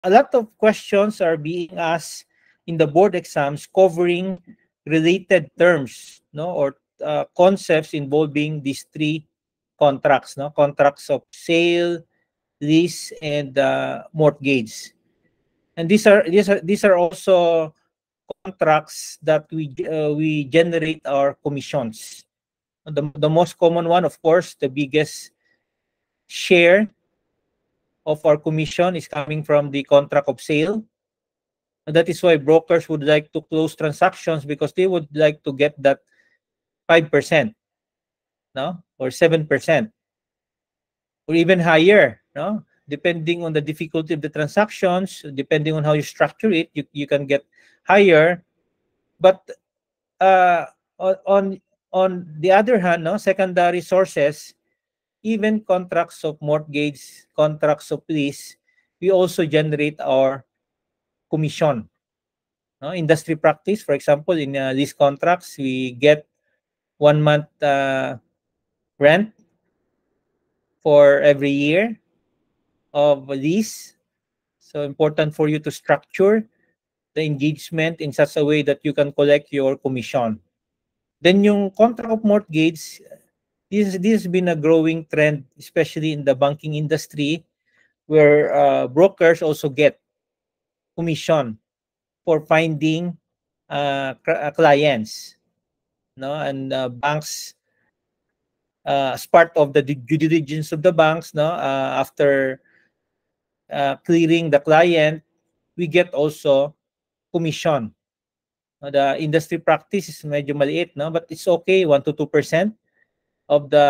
a lot of questions are being asked in the board exams covering related terms, no, or concepts involving these three contracts, no, contracts of sale, lease, and mortgage. And these are also contracts that we generate our commissions. The most common one, of course, the biggest share of our commission is coming from the contract of sale. And that is why brokers would like to close transactions, because they would like to get that 5%, no, or 7%, or even higher, no, depending on the difficulty of the transactions, depending on how you structure it, you can get higher. But uh, on on the other hand, no, secondary sources, even contracts of mortgage, contracts of lease, we also generate our commission. No? Industry practice, for example, in lease contracts, we get 1 month rent for every year of lease. So important for you to structure the engagement in such a way that you can collect your commission. Then yung contract of mortgage, this has been a growing trend, especially in the banking industry, where brokers also get commission for finding clients, no, and banks, as part of the due diligence of the banks, no, after clearing the client, we get also commission. The industry practice is medyo maliit, no, but it's okay, 1 to 2% of the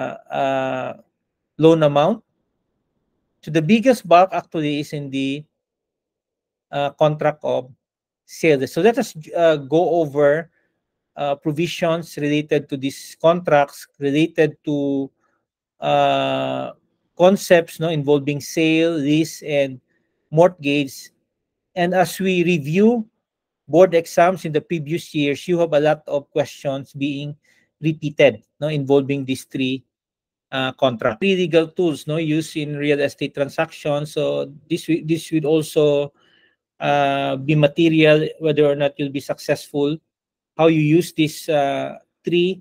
loan amount. So the biggest bulk actually is in the contract of sale. So let us go over provisions related to these contracts, related to concepts, no, involving sale, lease, and mortgage. And as we review board exams in the previous years, you have a lot of questions being repeated, no, involving these three contracts. Three legal tools, no, used in real estate transactions. So this would also be material whether or not you'll be successful, how you use these three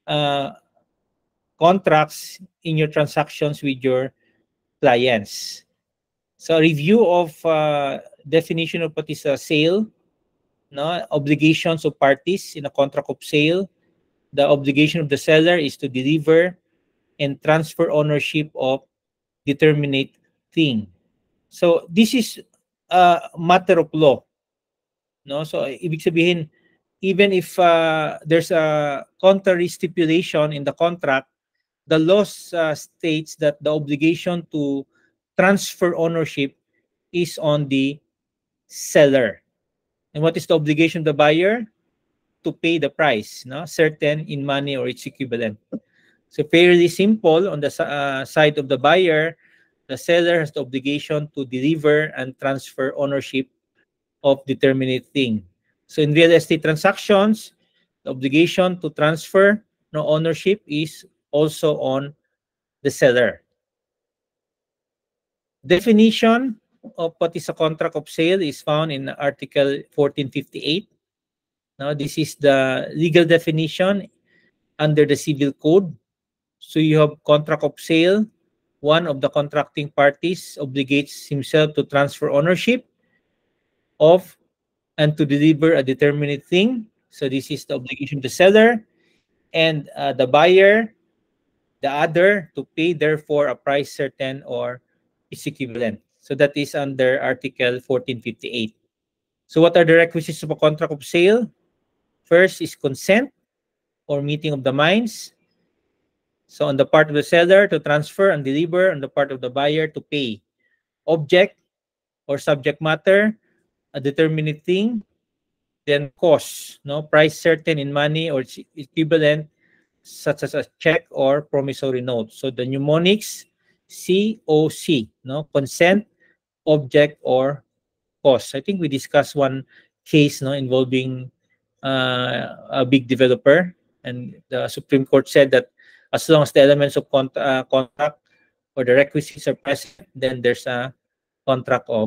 contracts in your transactions with your clients. So a review of definition of what is a sale, no, obligations of parties in a contract of sale. The obligation of the seller is to deliver and transfer ownership of determinate thing. So this is a matter of law, no. So ibig sabihin, even if there's a contrary stipulation in the contract, the law states that the obligation to transfer ownership is on the seller. And what is the obligation of the buyer? To pay the price, no, certain in money or its equivalent. So fairly simple. On the side of the buyer, the seller has the obligation to deliver and transfer ownership of determinate thing. So in real estate transactions, the obligation to transfer, no, ownership is also on the seller. Definition of what is a contract of sale is found in Article 1458. Now, this is the legal definition under the Civil Code. So you have contract of sale. One of the contracting parties obligates himself to transfer ownership of and to deliver a determinate thing. So this is the obligation to the seller, and the buyer, the other, to pay therefore a price certain or its equivalent. So that is under Article 1458. So what are the requisites of a contract of sale? First is consent or meeting of the minds. So on the part of the seller to transfer and deliver, on the part of the buyer to pay. Object or subject matter, a determinate thing. Then cost, no, price certain in money or equivalent, such as a check or promissory note. So the mnemonics COC, no, consent, object, or cost. I think we discussed one case, no, involving a big developer, and the Supreme Court said that as long as the elements of contract or the requisites are present, then there's a contract of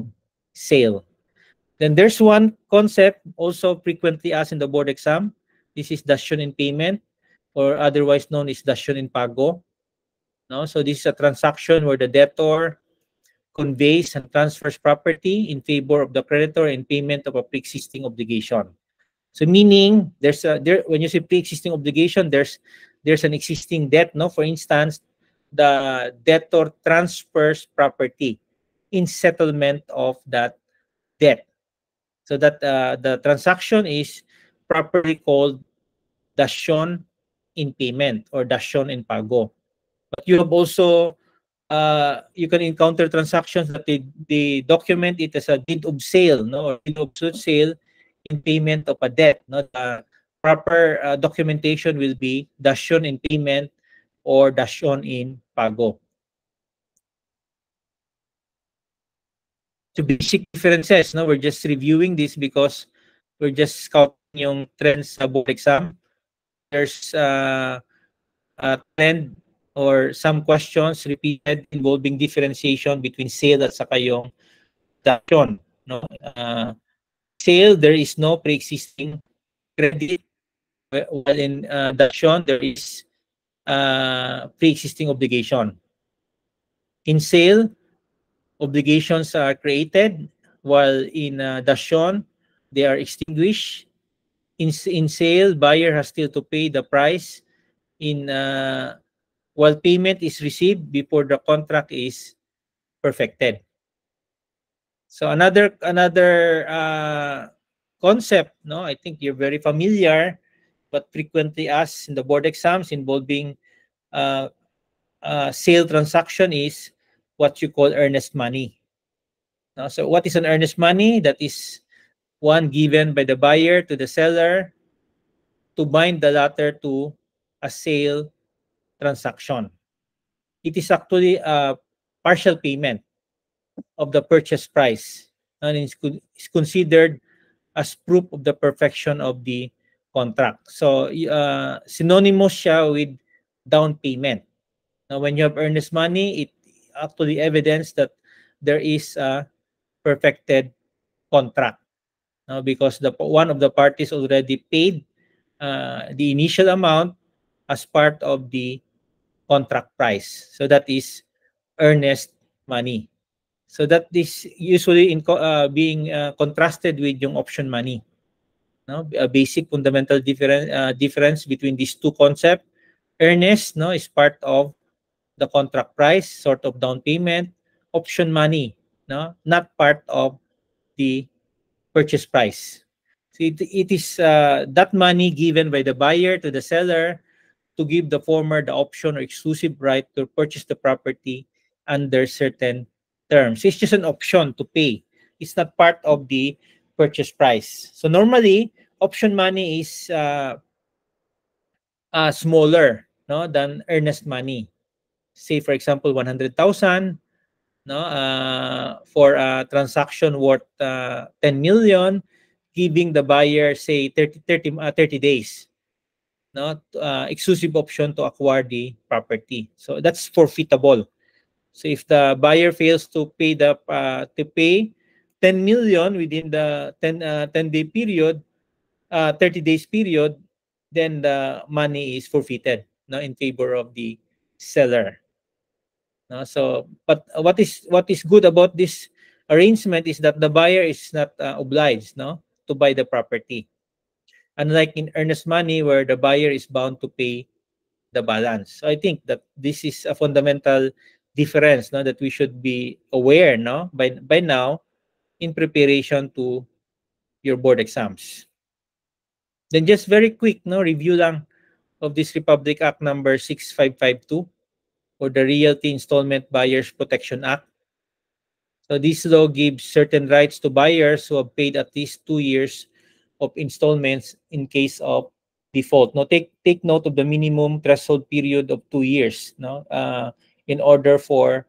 sale. Then there's one concept also frequently asked in the board exam. This is dasyon in payment, or otherwise known as dasyon in pago. No? So this is a transaction where the debtor conveys and transfers property in favor of the creditor in payment of a pre-existing obligation. So meaning when you say pre-existing obligation, there's an existing debt. No, for instance, the debtor transfers property in settlement of that debt. So that the transaction is properly called dasyon in payment or dasyon in pago. But you have also you can encounter transactions that they document it as a deed of sale, no, or deed of sale in payment of a debt. No, the proper documentation will be dasyon in payment or dasyon in pago. So basic differences. No, we're just reviewing this because we're just scouting yung trends sa board exam. There's a trend or some questions repeated involving differentiation between sale at saka yung dasyon. No? Sale, there is no pre-existing credit, while in dasyon, there is pre-existing obligation. In sale, obligations are created, while in dasyon, they are extinguished. In sale, buyer has still to pay the price while payment is received before the contract is perfected. So another concept, no, I think you're very familiar, but frequently asked in the board exams involving sale transaction is what you call earnest money. So what is an earnest money? That is one given by the buyer to the seller to bind the latter to a sale transaction. It is actually a partial payment of the purchase price and is considered as proof of the perfection of the contract. So synonymous siya with down payment. Now when you have earnest money, it actually evidence that there is a perfected contract. Now because one of the parties already paid the initial amount as part of the contract price. So that is earnest money. So that is usually being contrasted with yung option money. No, a basic fundamental difference between these two concepts. Earnest, no, is part of the contract price, sort of down payment. Option money, no, not part of the purchase price. So it is that money given by the buyer to the seller to give the former the option or exclusive right to purchase the property under certain terms. It's just an option to pay. It's not part of the purchase price. So normally, option money is smaller, no, than earnest money. Say for example, 100,000, no, for a transaction worth 10 million, giving the buyer say 30 days, no, exclusive option to acquire the property. So that's forfeitable. So if the buyer fails to pay 10 million within the 10-day period, 30 days period, then the money is forfeited, no, in favor of the seller. No? So, but what is good about this arrangement is that the buyer is not obliged, no, to buy the property. Unlike in earnest money where the buyer is bound to pay the balance. So I think that this is a fundamental difference, no, that we should be aware, no, by now in preparation to your board exams. Then just very quick, no, review lang of this Republic Act number 6552 or the Realty Installment Buyers Protection Act. So this law gives certain rights to buyers who have paid at least 2 years of installments in case of default. No, take note of the minimum threshold period of 2 years, no, in order for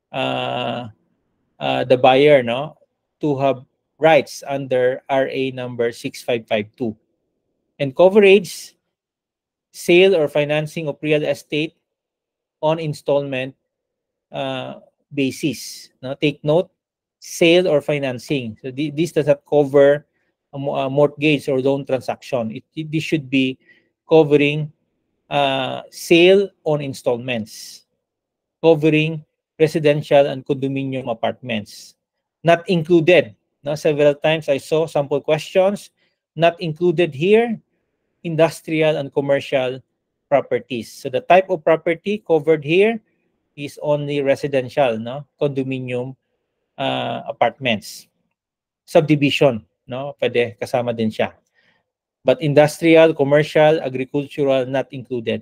the buyer, no, to have rights under RA number 6552. And coverage, sale or financing of real estate on installment basis. No, take note, sale or financing. So this does not cover a mortgage or loan transaction. This should be covering sale on installments, covering residential and condominium apartments. Not included. No, several times I saw sample questions. Not included here, industrial and commercial properties. So the type of property covered here is only residential, no, condominium apartments. Subdivision, no, pwede kasama din siya. But industrial, commercial, agricultural, not included.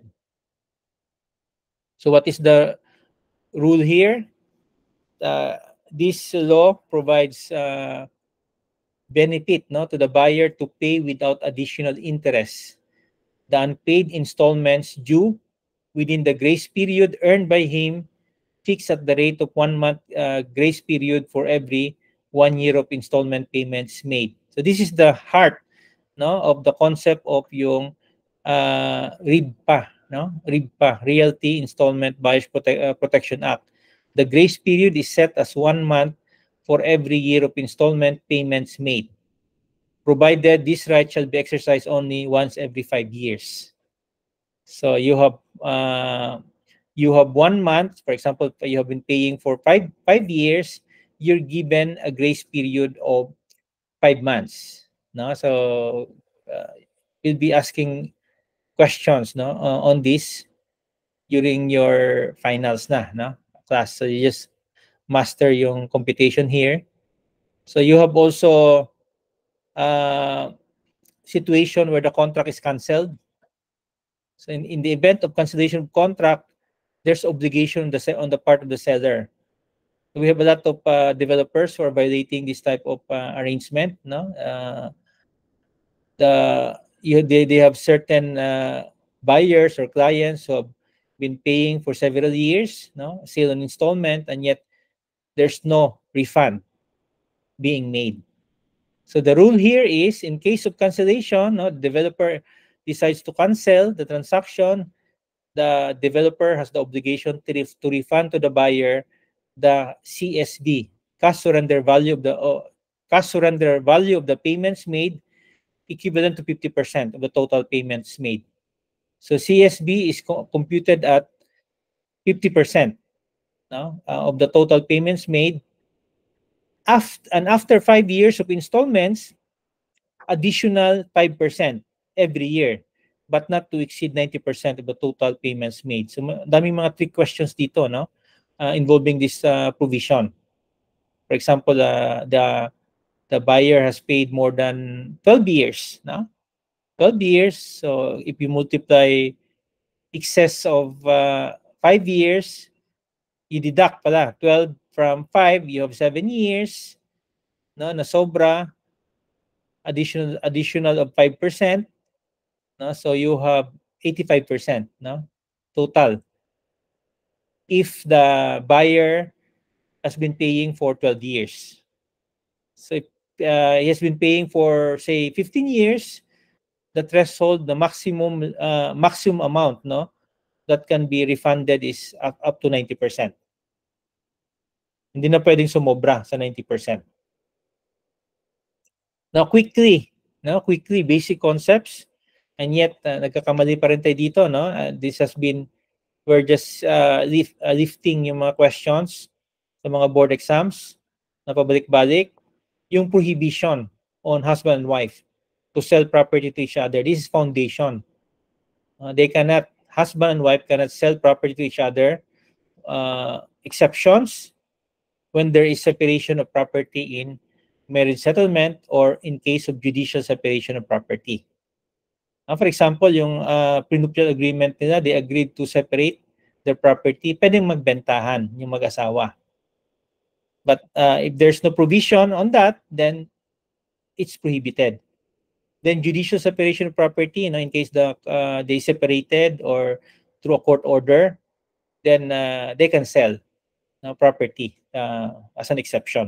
So what is the rule here? This law provides benefit, no, to the buyer to pay without additional interest the unpaid installments due within the grace period earned by him, fixed at the rate of 1 month grace period for every 1 year of installment payments made. So this is the heart, no, of the concept of yung RIBPA, no? RIBPA, Realty Installment Buyers Protection Act. The grace period is set as 1 month for every year of installment payments made, provided this right shall be exercised only once every 5 years. So you have 1 month, for example, you have been paying for five years, you're given a grace period of 5 months. No, so you'll be asking questions, no, on this during your finals na, no, class. So you just master yung computation here. So you have also situation where the contract is canceled. So in the event of cancellation of contract, there's obligation on the part of the seller. We have a lot of developers who are violating this type of arrangement. No, they have certain buyers or clients who have been paying for several years, no, sale on installment, and yet there's no refund being made. So the rule here is, in case of cancellation, no, the developer decides to cancel the transaction, the developer has the obligation to refund to the buyer the CSV, cash surrender value of the payments made, equivalent to 50% of the total payments made. So CSV is computed at 50%, no, of the total payments made. After 5 years of installments, additional 5% every year, but not to exceed 90% of the total payments made. So daming mga trick questions dito, no, involving this provision. For example, the buyer has paid more than 12 years, no? 12 years. So if you multiply excess of 5 years, you deduct pala 12 from 5, you have 7 years, no, na sobra, additional of 5%, no, so you have 85%, no, total, if the buyer has been paying for 12 years. So if he has been paying for, say, 15 years, the threshold, the maximum amount, no, that can be refunded is up to 90%. Hindi na pwedeng sumobra sa 90%. Now, quickly, basic concepts, and yet nagkakamali pa rin tayo dito, no? This has been, we're just lifting yung mga questions sa mga board exams na pabalik-balik. Yung prohibition on husband and wife to sell property to each other. This is foundation. Husband and wife cannot sell property to each other. Exceptions, when there is separation of property in marriage settlement or in case of judicial separation of property. For example, yung prenuptial agreement nila, they agreed to separate their property, pwedeng magbentahan yung mag-asawa. But if there's no provision on that, then it's prohibited. Then judicial separation of property, in case they separated or through a court order, then they can sell property as an exception.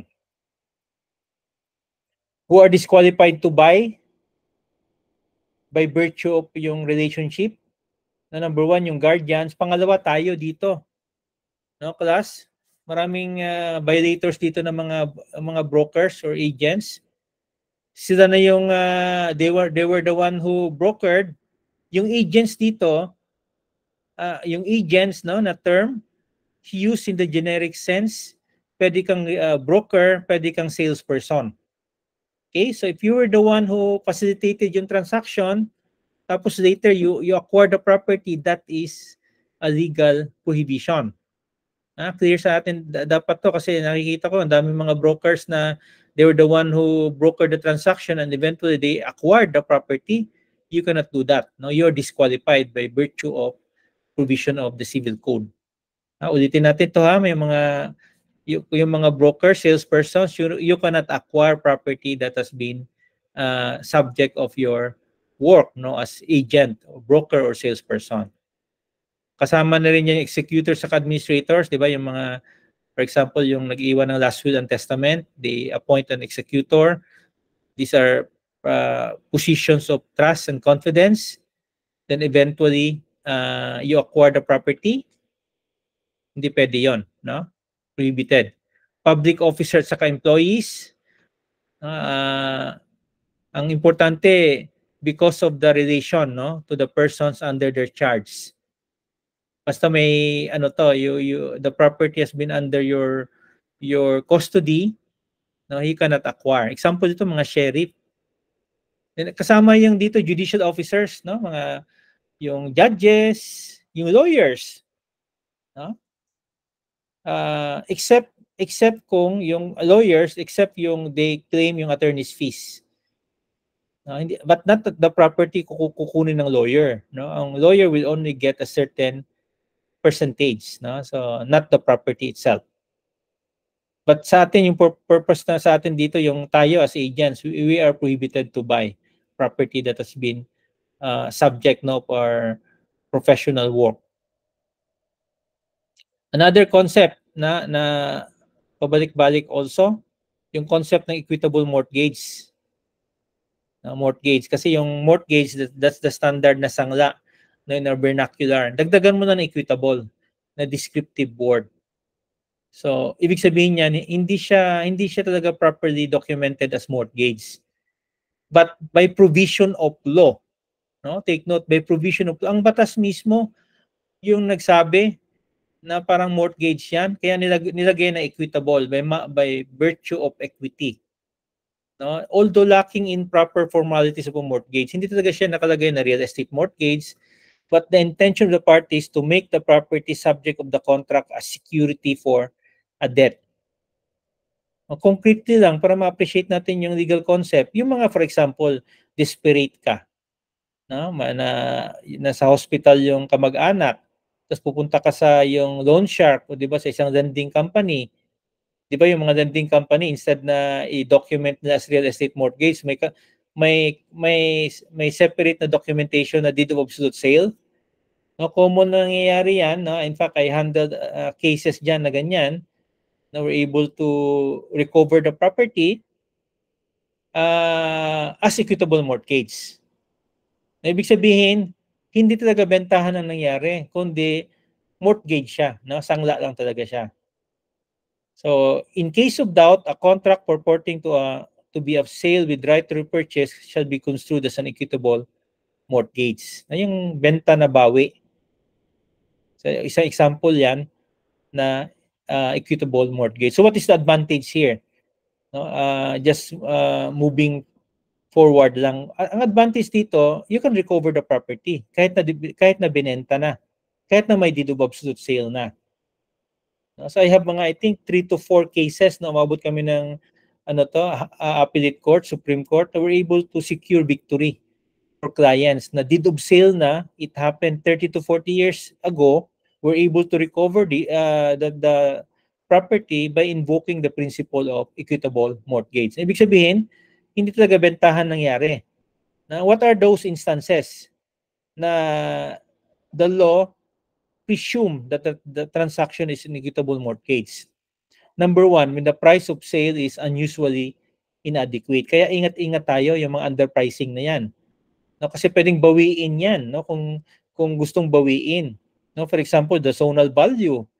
Who are disqualified to buy by virtue of yung relationship? Number 1, yung guardians. Pangalawa, tayo dito. No, class? violators dito ng mga brokers or agents. Sila na yung they were the one who brokered. Yung agents dito, yung agents no na term used in the generic sense, pwede kang broker, pwede kang salesperson. Okay, so if you were the one who facilitated yung transaction, tapos later you acquire the property, that is a legal prohibition. Clear sa atin dapat to, kasi nakikita ko ang daming mga brokers na they were the one who brokered the transaction and eventually they acquired the property. You cannot do that. No, you're disqualified by virtue of provision of the civil code. Ulitin natin to ha, may mga yung mga brokers, salespersons, you cannot acquire property that has been subject of your work, no, as agent, or broker, or salesperson. Kasama na rin yung executors at administrators, di ba? Yung mga, for example, yung nag-iwan ng last will and testament, they appoint an executor. These are positions of trust and confidence. Then eventually, you acquire the property. Hindi pwede yun, no? Prohibited. Public officers at employees, ang importante, because of the relation, no, to the persons under their charge. Basta may the property has been under your custody, no, he cannot acquire. Example dito, mga sheriff. Kasama yung dito judicial officers, no, yung judges, yung lawyers, no? Except kung yung lawyers, except yung they claim yung attorney's fees. But not the property kukunin ng lawyer, no? Ang lawyer will only get a certain percentage, no? So not the property itself. But sa atin, yung purpose na sa atin dito, yung tayo as agents, we are prohibited to buy property that has been subject, no, for professional work. Another concept na pabalik-balik also, yung concept ng equitable mortgage. Mortgage, kasi yung mortgage, that's the standard na sangla na in our vernacular. Dagdagan mo na ng equitable na descriptive word. So, ibig sabihin niyan, hindi siya talaga properly documented as mortgage. But by provision of law, no? Take note, by provision of law. Ang batas mismo yung nagsabi na parang mortgage yan, kaya nilagay na equitable by virtue of equity. No? Although lacking in proper formalities of a mortgage, hindi talaga siya nakalagay na real estate mortgage, but the intention of the parties to make the property subject of the contract as security for a debt. Concretely lang, para ma-appreciate natin yung legal concept, yung mga, for example, desperate ka, no? Nasa hospital yung kamag-anak, tapos pupunta ka sa yung loan shark, o di ba, sa isang lending company. Di ba yung mga lending company, instead na i-document nila as real estate mortgage, may separate na documentation na deed of absolute sale. No, common na nangyayari yan, no? In fact, I handled cases dyan na ganyan, na we're able to recover the property as equitable mortgage. Na ibig sabihin, hindi talaga bentahan ang nangyari, kundi mortgage siya, no? Sangla lang talaga siya. So, in case of doubt, a contract purporting to be of sale with right to repurchase shall be construed as an equitable mortgage. Na yung benta na bawi. So, isang example yan na equitable mortgage. So what is the advantage here? No, just moving forward lang. Ang advantage dito, you can recover the property kahit na binenta na, kahit na may deed of absolute sale na. So I have I think 3 to 4 cases na umabot kami ng appellate court, Supreme Court, na we're able to secure victory for clients na deed of sale na, it happened 30 to 40 years ago. We're able to recover the property by invoking the principle of equitable mortgage. Ibig sabihin, hindi talaga bentahan nangyari. Now, what are those instances na the law presume that the transaction is an equitable mortgage? Number one, when the price of sale is unusually inadequate. Kaya ingat-ingat tayo yung mga underpricing na yan. No, kasi pwedeng bawiin yan, no, kung gustong bawiin. No, for example, the zonal value.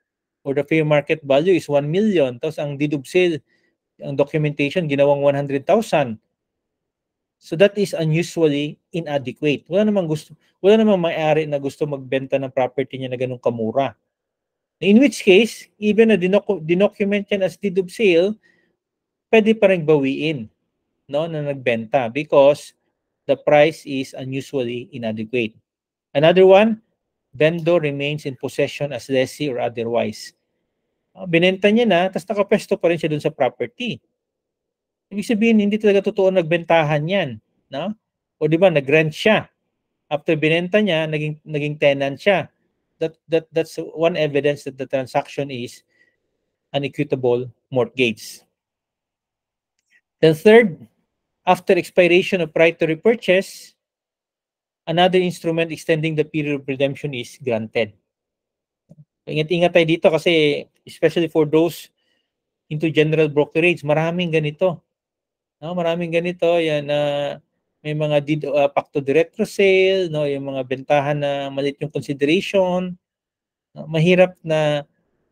or the fair market value is 1 million, tapos ang deed of sale, ang documentation, ginawang 100,000. So that is unusually inadequate. Wala namang may-ari na gusto magbenta ng property niya na ganun kamura. In which case, even na dinocument yan as deed of sale, pwede pa rin bawiin, no, na nagbenta because the price is unusually inadequate. Another one, vendor remains in possession as lessee or otherwise. Binenta niya na, tapos nakapwesto pa rin siya dun sa property. Ibig sabihin, hindi talaga totoo nagbentahan yan. No? O di ba, nag-rent siya. After binenta niya, naging tenant siya. That's one evidence that the transaction is an equitable mortgage. Then third, after expiration of right to repurchase, another instrument extending the period of redemption is granted. Ingat-ingat tayo dito kasi especially for those into general brokerage, maraming ganito. No, maraming ganito yan na may mga pacto de retro sale, no, yung mga bentahan na maliit yung consideration. No, mahirap na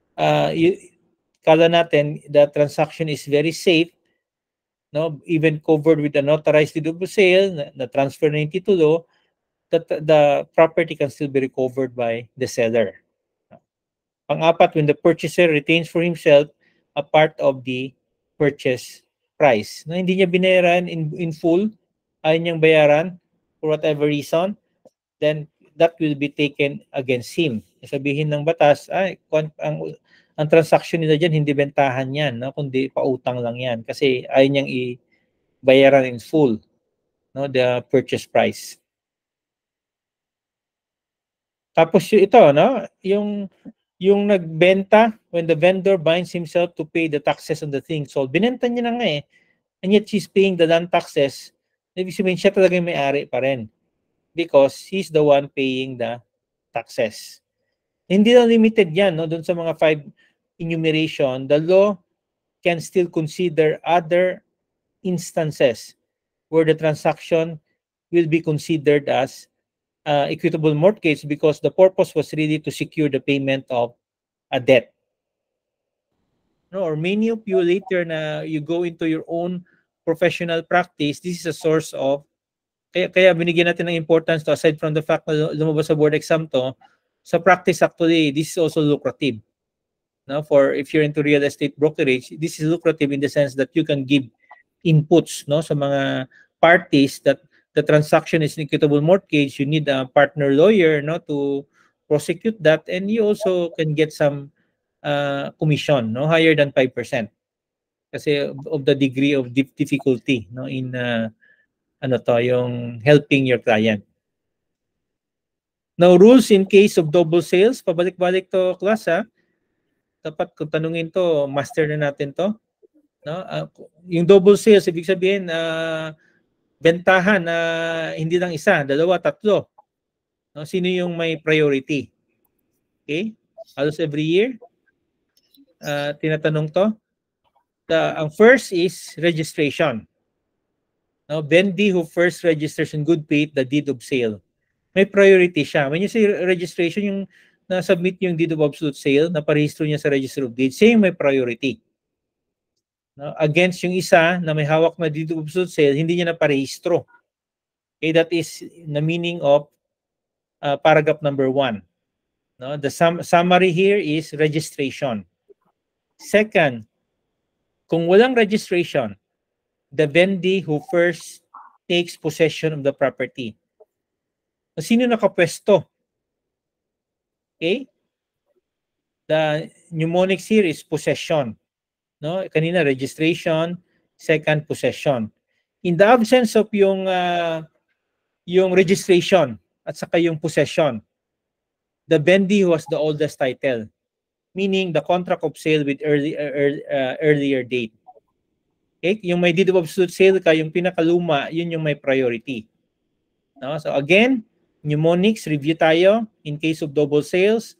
kala natin the transaction is very safe, no, even covered with an authorized deed of sale na transfer na yung titulo, that the property can still be recovered by the seller. Pang-apat, when the purchaser retains for himself a part of the purchase price. Na hindi niya binayaran in full, ayaw niyang bayaran for whatever reason, then that will be taken against him. Sabihin ng batas, ang transaction nila dyan, hindi bentahan yan, no? Kundi pautang lang yan kasi ayaw niyang i-bayaran in full, no, the purchase price. Tapos ito, no, yung nagbenta, when the vendor binds himself to pay the taxes on the thing sold. Binenta niya na nga eh, and yet she's paying the land taxes. Ibig sabihin siya talaga yung may-ari pa rin because he's the one paying the taxes. Hindi na limited yan, no? Doon sa mga 5 enumeration, the law can still consider other instances where the transaction will be considered as equitable mortgage because the purpose was really to secure the payment of a debt. No, or many of you later na you go into your own professional practice, this is a source of, kaya binigyan natin ng importance to, aside from the fact na lumabas sa board exam to, sa practice actually, this is also lucrative. No, for if you're into real estate brokerage, this is lucrative in the sense that you can give inputs, no, sa mga parties that the transaction is an equitable mortgage. You need a partner lawyer, no, to prosecute that, and you also can get some commission, no, higher than 5% kasi of the degree of difficulty, no, in yung helping your client. Now, rules in case of double sales, pabalik-balik to class ha. Dapat kung tanungin to, master na natin to. No? Yung double sales, ibig sabihin, bentahan na hindi lang isa, dalawa, tatlo. No? Sino yung may priority? Okay? Halos every year, tinatanong to. Ang first is registration. No? Vendee who first registers in good faith the deed of sale. May priority siya. When you say registration, yung na-submit yung deed of absolute sale, naparehistro niya sa Register of Deeds, siya yung may priority. No? Against yung isa na may hawak na deed of absolute sale, hindi niya naparehistro. Okay, that is the meaning of paragraph number 1. No? The summary here is registration. Second, kung walang registration, the vendee who first takes possession of the property. Sino nakapwesto? Okay? The mnemonics here is possession. No? Kanina, registration. Second, possession. In the absence of yung registration at saka yung possession, the vendee who has the oldest title, meaning the contract of sale with earlier date. Okay? Yung may deed of absolute sale ka, yung pinakaluma, yun yung may priority. No? So again, mnemonics, review tayo. In case of double sales,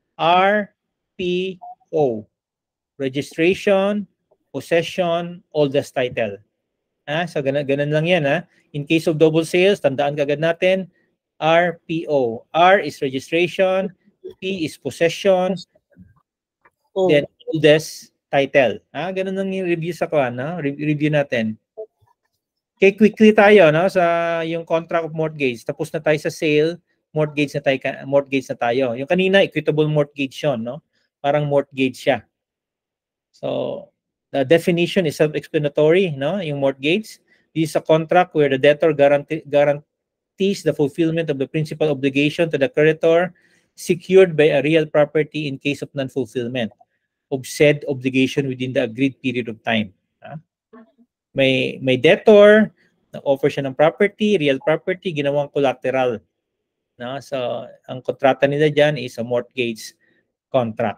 RPO. Registration, possession, oldest title. So ganun lang yan. In case of double sales, tandaan kagad natin, RPO. R is registration, P is possession, then oldest title. Ganun ang yung review sa kuan, no? Review natin. Okay, quickly tayo, no, sa yung contract of mortgage. Tapos na tayo sa sale, mortgage na tayo. Yung kanina equitable mortgage 'yon, no? Parang mortgage siya. So, the definition is self-explanatory, no? Yung mortgage, this is a contract where the debtor guarantees the fulfillment of the principal obligation to the creditor secured by a real property in case of non-fulfillment of said obligation within the agreed period of time. May debtor, nag-offer siya ng property, real property, ginawang collateral. No? So, ang kontrata nila dyan is a mortgage contract.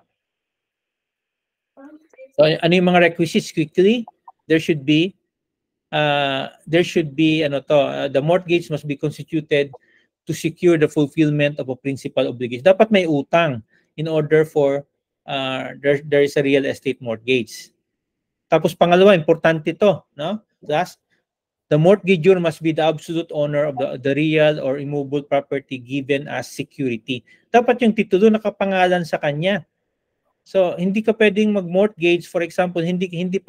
So, ano yung mga requisites quickly? There should be the mortgage must be constituted to secure the fulfillment of a principal obligation. Dapat may utang in order for there is a real estate mortgage. Tapos pangalawa, importante to, no? Last, the mortgagor must be the absolute owner of the real or immovable property given as security. Dapat yung titulo nakapangalan sa kanya. So hindi ka pwedeng mag-mortgage, for example, hindi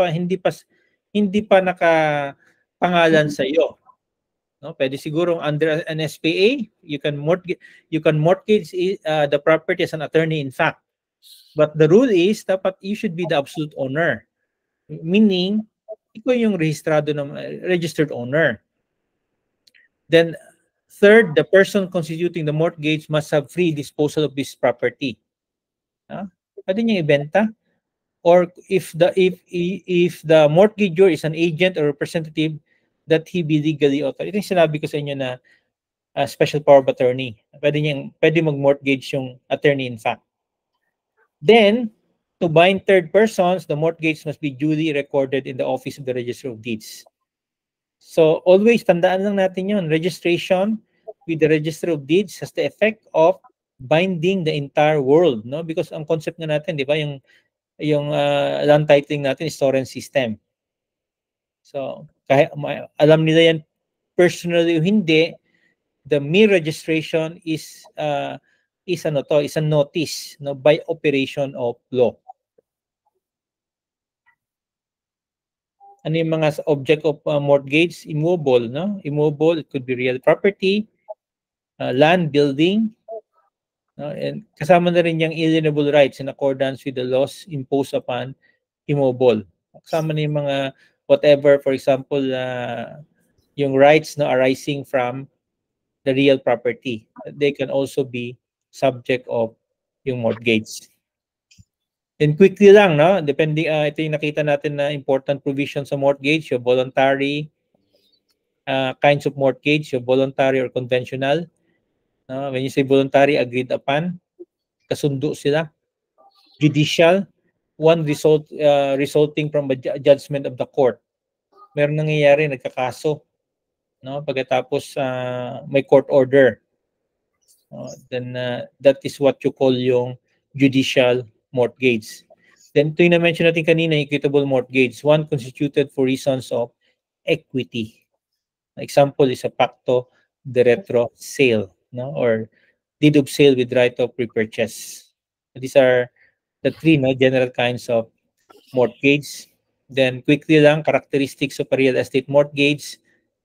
pa nakapangalan sa iyo. No, pwede siguro under an SPA, you can mortgage the property as an attorney in fact. But the rule is dapat you should be the absolute owner. Meaning, ikaw yung registered owner. Then, third, the person constituting the mortgage must have free disposal of this property. Pwede niyang ibenta. Or if the mortgagor is an agent or representative, that he be legally authorized. Ito yung sinabi ko sa inyo na special power of attorney. Pwede mag-mortgage yung attorney in fact. Then, to bind third persons, the mortgage must be duly recorded in the Office of the Register of Deeds. So, always tandaan lang natin yun. Registration with the Register of Deeds has the effect of binding the entire world, no? Because ang concept nga natin, di ba, yung land titling natin is torrent system. So, kahit alam nila yan personally o hindi, the mere registration is a notice, no, by operation of law. Ano yung mga object of mortgage? Immobile, no? Immobile, it could be real property, land, building, no? And kasama na rin yung alienable rights in accordance with the laws imposed upon immobile. Kasama na yung mga whatever, for example, yung rights na arising from the real property. They can also be subject of yung mortgage. And quickly lang, no? Depending, ito yung nakita natin na important provision sa mortgage, yung voluntary kinds of mortgage, yung voluntary or conventional. When you say voluntary, agreed upon, kasundo sila. Judicial, one resulting from a judgment of the court. Meron nangyayari, nagkakaso. No? Pagkatapos may court order. Then that is what you call yung judicial mortgage. Then ito yung na-mention natin kanina, equitable mortgage. One constituted for reasons of equity. Example is a pacto de retro sale, no? Or deed of sale with right of repurchase. These are the three, no, general kinds of mortgage. Then quickly lang, characteristics of a real estate mortgage.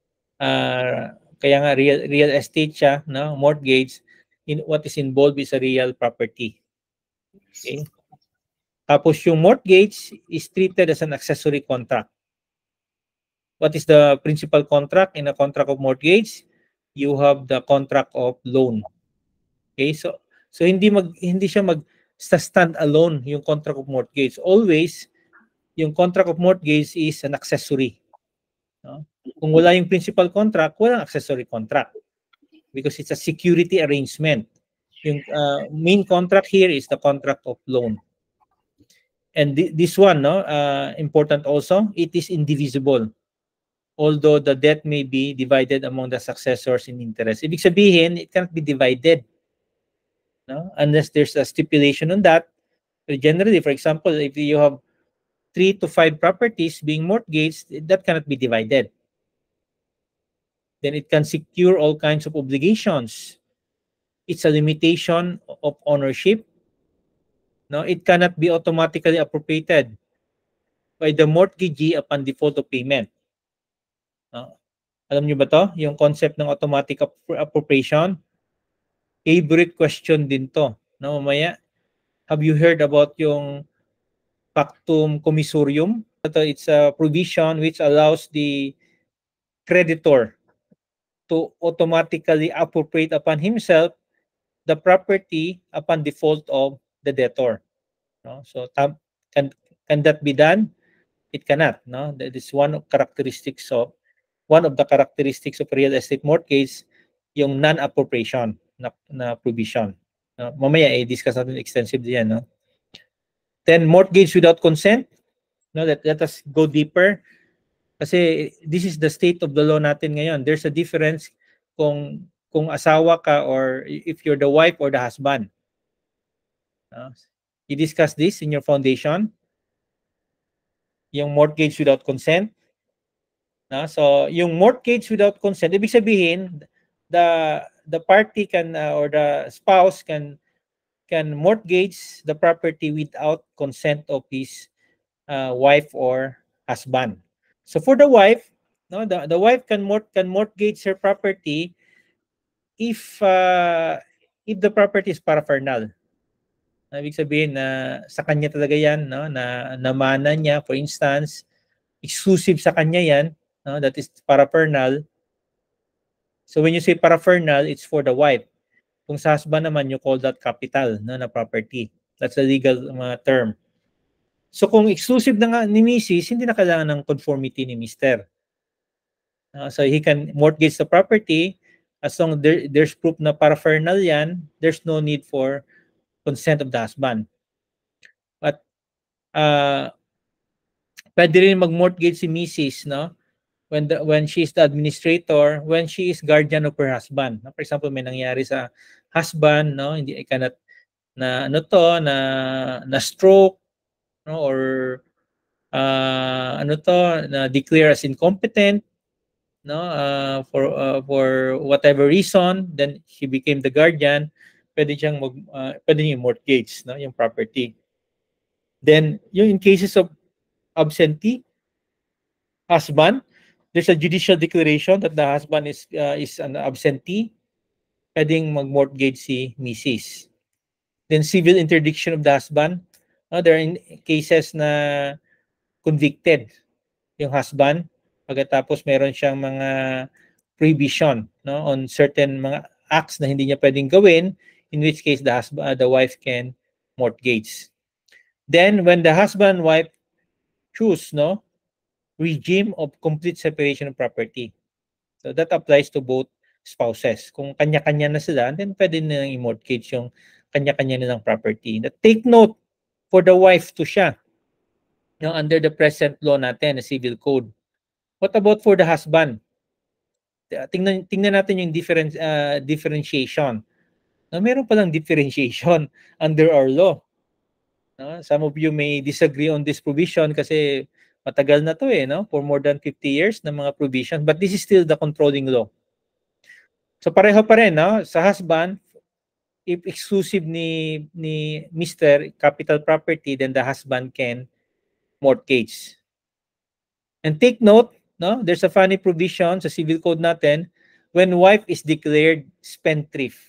Kaya nga real estate siya, no? Mortgage, what is involved is a real property. Okay? Tapos yung mortgage is treated as an accessory contract. What is the principal contract in a contract of mortgage? You have the contract of loan. Okay? So hindi siya stand alone yung contract of mortgage. Always yung contract of mortgage is an accessory. No? Kung wala yung principal contract, walang accessory contract. Because it's a security arrangement. Yung main contract here is the contract of loan. And this one, no, important also, it is indivisible. Although the debt may be divided among the successors in interest. Ibig sabihin, it cannot be divided, no, unless there's a stipulation on that. But generally, for example, if you have 3 to 5 properties being mortgaged, that cannot be divided. Then it can secure all kinds of obligations. It's a limitation of ownership. no, it cannot be automatically appropriated by the mortgagee upon default of payment. No? Alam niyo ba to? Yung concept ng automatic appropriation? Favorite question din to. No, mamaya, have you heard about yung pactum commissurium? It's a provision which allows the creditor to automatically appropriate upon himself the property upon default of the debtor. No? So can that be done? It cannot. No, that is one of the characteristics of real estate mortgage, yung non-appropriation na provision. Mamaya i-discuss natin extensively yan. No? Then mortgage without consent. No, let us go deeper. Kasi this is the state of the law natin ngayon. There's a difference kung asawa ka or if you're the wife or the husband. You discuss this in your foundation. Yung mortgage without consent. So yung mortgage without consent, ibig sabihin the party can or the spouse can mortgage the property without consent of his wife or husband. So for the wife, no, the wife can mortgage her property if the property is paraphernal. Ibig sabihin na sa kanya talaga yan, no, na namana niya, for instance, exclusive sa kanya yan, no, that is paraphernal. So when you say paraphernal, it's for the wife. Kung sa husband naman, you call that capital, no, na property. That's the legal term. So kung exclusive na nga ni Mrs., hindi na kailangan ng conformity ni Mr. So he can mortgage the property as long as there's proof na paraphernal yan, there's no need for consent of the husband. But pwede rin mag-mortgage si Mrs., no? When she is the administrator, when she is guardian of her husband. For example, may nangyari sa husband, no? Hindi cannot na na stroke, no, or na declare as incompetent, no, for whatever reason, then she became the guardian, pwede niyang mortgage, no, yung property. Then yung in cases of absentee husband, there's a judicial declaration that the husband is an absentee, pwedeng mag-mortgage si Mrs. Then civil interdiction of the husband. There are cases na convicted yung husband, pagkatapos meron siyang mga prohibition, no, on certain mga acts na hindi niya pwedeng gawin, in which case the wife can mortgage. Then when the husband and wife choose, no, regime of complete separation of property. So that applies to both spouses. Kung kanya-kanya na sila, then pwede nilang i-mortgage yung kanya-kanya nilang property. Take note for the wife to siya, you know, under the present law natin, the civil code. What about for the husband? Tingnan natin yung differentiation. No, meron palang differentiation under our law. No? Some of you may disagree on this provision kasi matagal na to no? For more than 50 years na mga provision, but this is still the controlling law. So pareho pa rin, no? Sa husband, if exclusive ni Mr. capital property, then the husband can mortgage. And take note, no? There's a funny provision sa civil code natin when wife is declared spendthrift.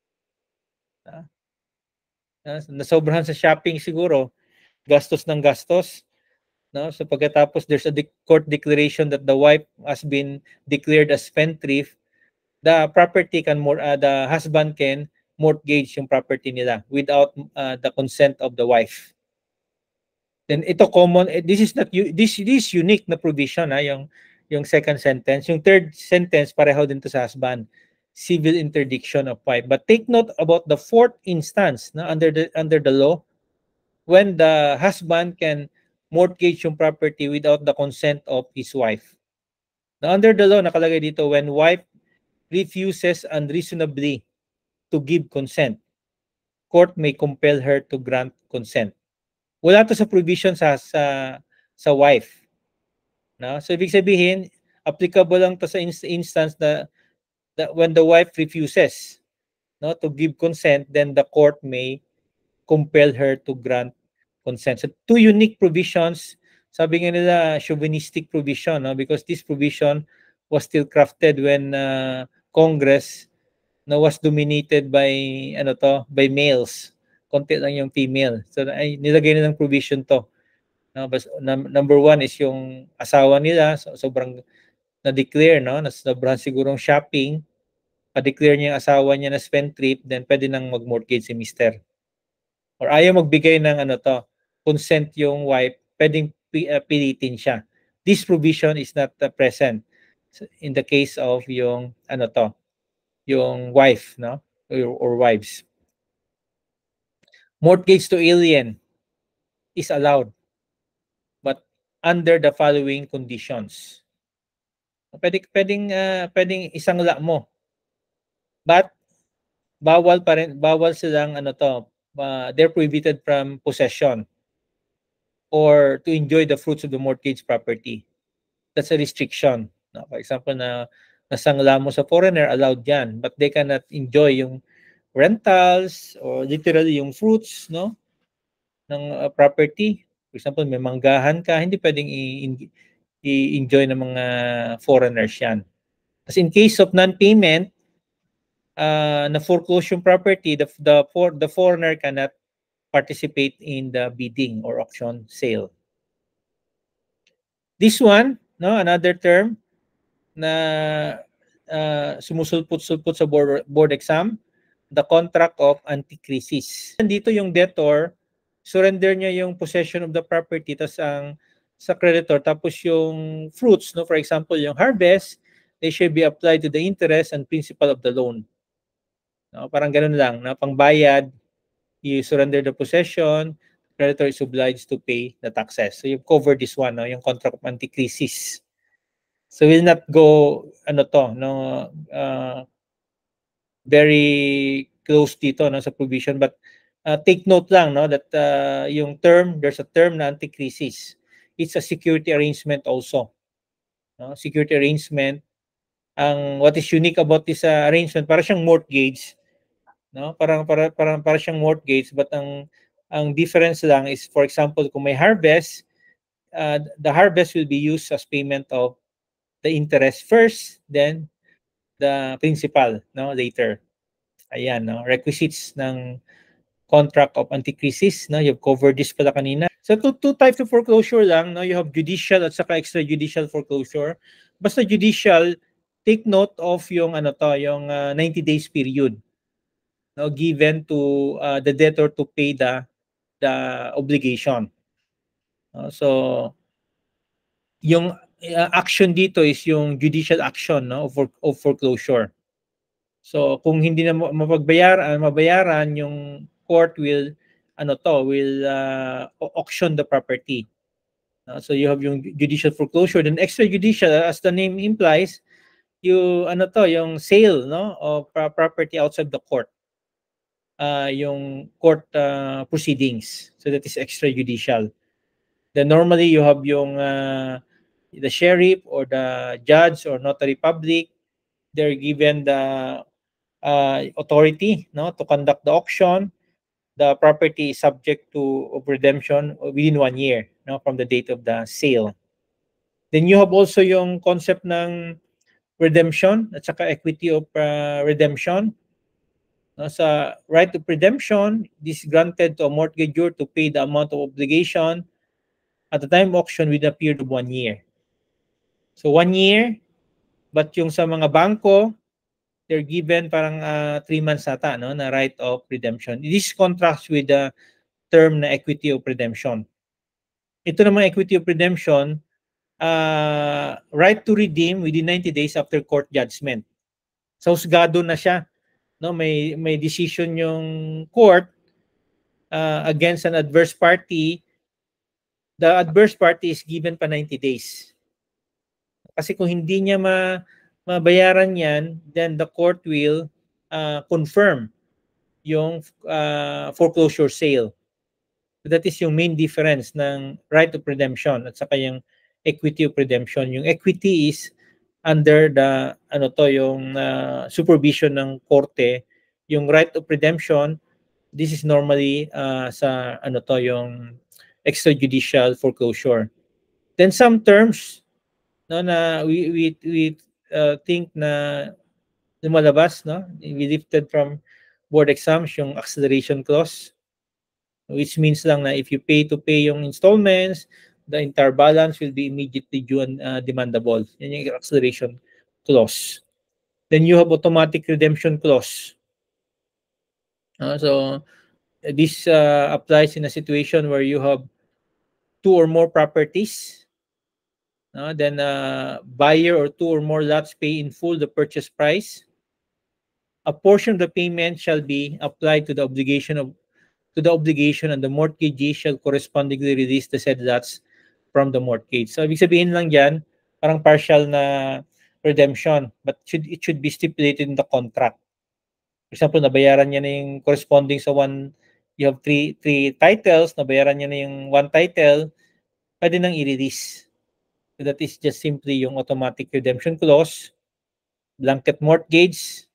Nasobrahan sa shopping siguro, gastos ng gastos, no? So pagkatapos there's a court declaration that the wife has been declared as spendthrift, the husband can mortgage yung property nila without the consent of the wife. Then ito common, this is unique na provision, yung second sentence. Yung third sentence pareho din to sa husband, civil interdiction of wife. But take note about the fourth instance, na under the law, when the husband can mortgage yung property without the consent of his wife. Now, under the law nakalagay dito, when wife refuses unreasonably to give consent, court may compel her to grant consent. Wala to sa provision sa wife. No? So ibig sabihin, applicable lang to sa instance that when the wife refuses, no, to give consent, then the court may compel her to grant consent. So two unique provisions, sabi nga nila chauvinistic provision, no? Because this provision was still crafted when Congress was dominated by by males. Konti lang yung female. So ay nilagay nilang provision to. No, number one is yung asawa nila, sobrang na-declare, no? Na sobrang sigurong shopping, pa-declare niya yung asawa niya na spendthrift, then pwede nang mag-mortgage si mister. Or ayaw magbigay ng consent yung wife, pwedeng pilitin siya. This provision is not present in the case of yung yung wife, no? Or wives. Mortgage to alien is allowed, but under the following conditions. Pwedeng isang la mo. But bawal silang they're prohibited from possession or to enjoy the fruits of the mortgage property. That's a restriction. No? For example, nasangla mo sa foreigner, allowed yan, but they cannot enjoy yung rentals or literally yung fruits, no, ng property. For example, may manggahan ka, hindi pwedeng i-enjoy ng mga foreigners yan. As in case of non-payment na foreclosure property, the foreigner cannot participate in the bidding or auction sale. This one, no, another term na sumusulpot-sulpot sa board exam, the contract of anticrisis. Dito yung debtor, surrender niya yung possession of the property sa creditor, tapos yung fruits, no, for example, yung harvest, they should be applied to the interest and principal of the loan. No, parang ganun lang, na pangbayad, you surrender the possession, creditor is obliged to pay the taxes. So you cover this one, no, yung contract of anticrisis. So we'll not go very close dito, no, sa provision, but take note lang, no, that yung term, there's a term na anticrisis. It's a security arrangement also. No? Security arrangement. What is unique about this arrangement, para siyang mortgage, no? Para siyang mortgage, but ang difference lang is, for example, kung may harvest, the harvest will be used as payment of the interest first, then the principal, no, later. Ayan, no, requisites ng contract of anticrisis, no, you've covered this pala kanina. So two types of foreclosure lang, no, you have judicial at saka extrajudicial foreclosure. Basta judicial, take note of yung yung 90 days period, no, given to the debtor to pay the obligation. So yung action dito is yung judicial action, no, of foreclosure. So kung hindi na mabayaran, yung court will auction the property. So you have yung judicial foreclosure, then extrajudicial, as the name implies, yung sale, no, of property outside the court. Yung court proceedings. So that is extrajudicial. Then normally you have yung the sheriff or the judge or notary public, they're given the authority, no, to conduct the auction. The property is subject to redemption within 1 year, no, from the date of the sale. Then you have also yung concept ng redemption at saka equity of redemption. No, sa right of redemption, this is granted to a mortgagor to pay the amount of obligation at the time of auction within a period of 1 year. So 1 year, but yung sa mga bangko, they're given parang 3 months ata, no, na right of redemption. This contrasts with the term na equity of redemption. Ito namang equity of redemption, right to redeem within 90 days after court judgment. So husgado na siya, no, may decision yung court against an adverse party. The adverse party is given pa 90 days. Kasi kung hindi niya mabayaran yan, then the court will confirm yung foreclosure sale. So that is yung main difference ng right of redemption at saka yung equity of redemption. Yung equity is under the yung supervision ng korte. Yung right of redemption, This is normally sa ano to yung extrajudicial foreclosure. Then some terms no na we think na lumalabas, no? We lifted from board exams yung acceleration clause, which means lang na if you pay yung installments, the entire balance will be immediately due and demandable. Yan yung acceleration clause. Then you have automatic redemption clause. So this applies in a situation where you have two or more properties. Then buyer or two or more lots pay in full the purchase price. A portion of the payment shall be applied to the obligation and the mortgagee shall correspondingly release the said lots from the mortgage. So ibig sabihin lang diyan, parang partial na redemption, but it should be stipulated in the contract. For example, nabayaran niya na yung corresponding sa one, you have three titles, nabayaran niya na yung one title, pwede nang i-release. So that is just simply yung automatic redemption clause, blanket mortgage,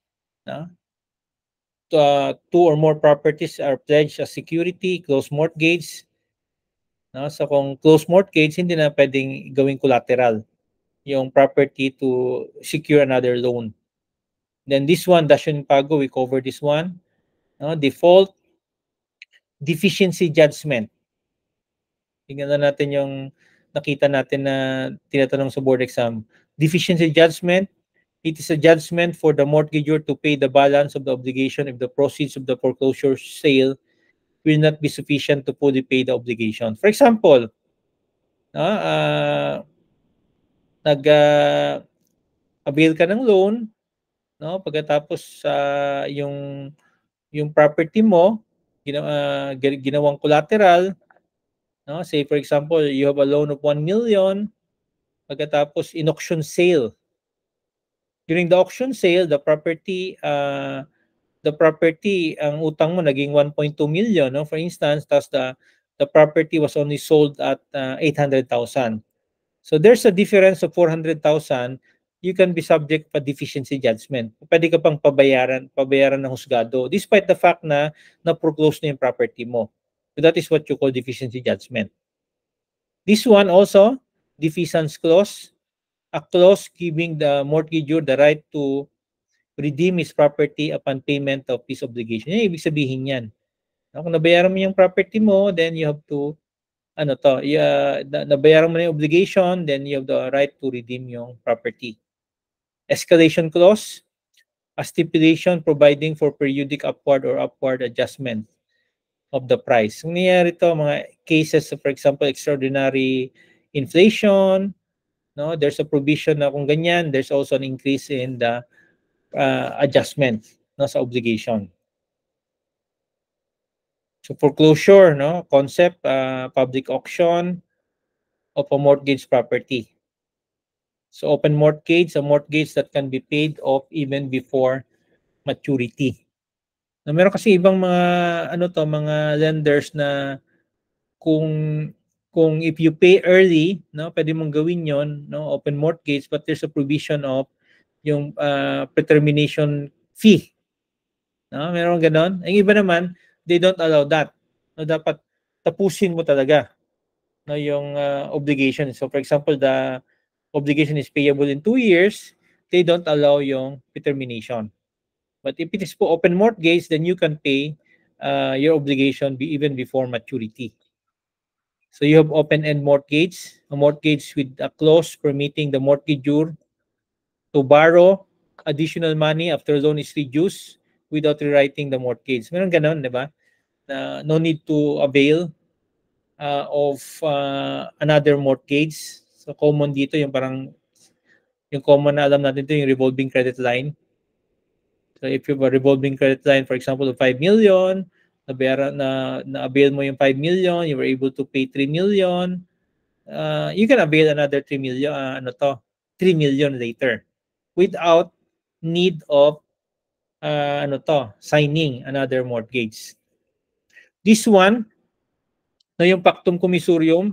two or more properties are pledged as security, closed mortgage. So kung closed mortgage, hindi na pwedeng gawing collateral yung property to secure another loan. Then this one, Dasyon Pago, we cover this one. Default, deficiency judgment. Tingnan na natin yung nakita natin na tinatanong sa board exam. Deficiency judgment, it is a judgment for the mortgagor to pay the balance of the obligation if the proceeds of the foreclosure sale will not be sufficient to fully pay the obligation. For example, nag-avail ka ng loan, pagkatapos yung property mo, ginawang collateral, say for example, you have a loan of 1 million, pagkatapos in auction sale. During the auction sale, the property, ang utang mo naging 1.2 million, for instance, tapos the property was only sold at 800,000. So there's a difference of 400,000, you can be subject to deficiency judgment. Pwede ka pang pabayaran ng husgado despite the fact na na-foreclose na yung property mo. So that is what you call deficiency judgment. This one also, defeasance clause, a clause giving the mortgagor the right to redeem his property upon payment of his obligation. Yan ibig sabihin yan. Kung nabayaran mo yung property mo, then you have to nabayaran mo na yung obligation, then you have the right to redeem yung property. Escalation clause, a stipulation providing for periodic upward adjustment of the price. Kung nangyayari ito, mga cases, for example, extraordinary inflation, there's a provision na kung ganyan, there's also an increase in the adjustment sa obligation. So foreclosure, concept, public auction of a mortgage property. So open mortgage, a mortgage that can be paid off even before maturity. Meron kasi ibang mga mga lenders na kung if you pay early, pwede mong gawin 'yon, open mortgage, but there's a provision of yung pre-termination fee. Meron ganon. Ang iba naman, they don't allow that. Dapat tapusin mo talaga yung obligation. So for example, the obligation is payable in 2 years, they don't allow yung pre-termination. But if it is for open mortgage, then you can pay your obligation even before maturity. So you have open-end mortgage, a mortgage with a clause permitting the mortgagor to borrow additional money after loan is reduced without rewriting the mortgage. Meron ganon, di ba? No need to avail of another mortgage. So common dito yung parang yung common na alam natin ito yung revolving credit line. So if you have a revolving credit line, for example, of 5 million, na-avail mo yung 5 million, you were able to pay 3 million, you can avail another 3 million, 3 million later without need of signing another mortgage. This one, na yung pactum commissurium,